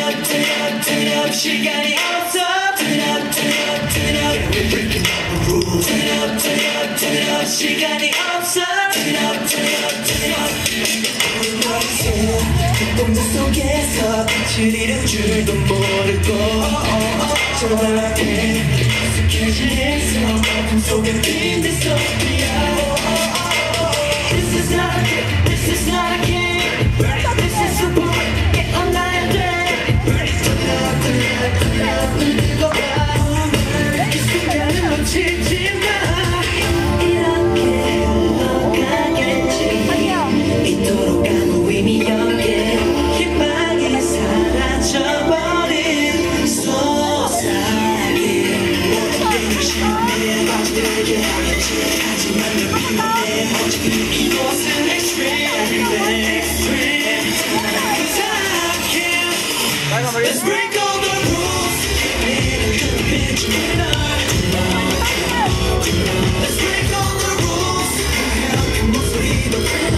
시간이 없어. Turn up, turn up, turn up. We're breaking all the rules. Turn up, turn up, turn up. 시간이 없어. Turn up, turn up, turn up. 그 동작 속에서 빛을 잃은 줄도 모르고 저렇게 익숙해질 해서 어둠 속에 빈대 소리야. This is not a game. This is not a game. This is a boy. Get on 나야 돼. 이 순간을 놓치지 마. 이렇게 흘러가겠지. 이토록 아무 의미 없게 희망이 사라져버린 속삭임. 모든 게 열심히 빠져들게 하겠지. 하지만 널 피곤해. 오직 이곳은 extreme. extreme. Let's break all the rules. Let's break all the rules. 그 목소리도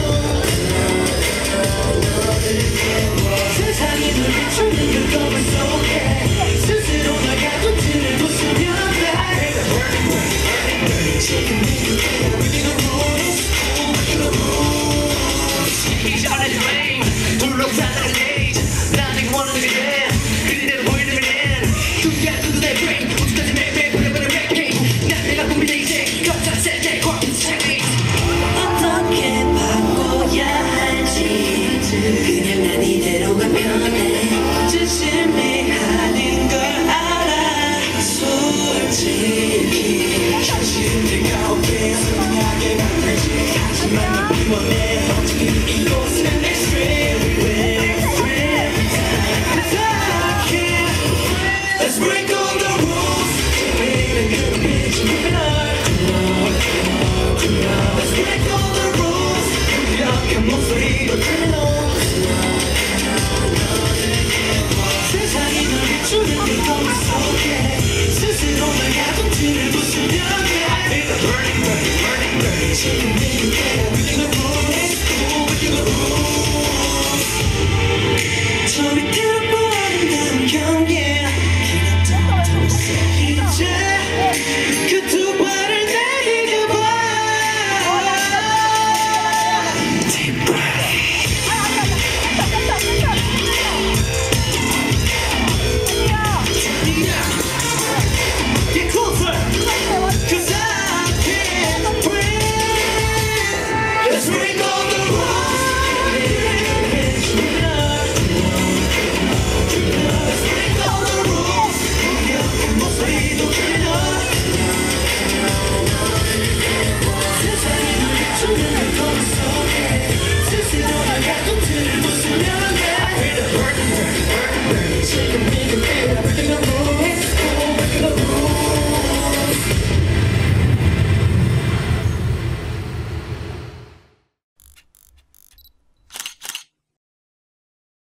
세상이 널 비추는 그 거울 속에 스스로 널 가둬두는 웃으면 돼. 지금 이렇게 breaking the rules. 이제 already rain. 둘러싼 age. 나는 원하는 그대.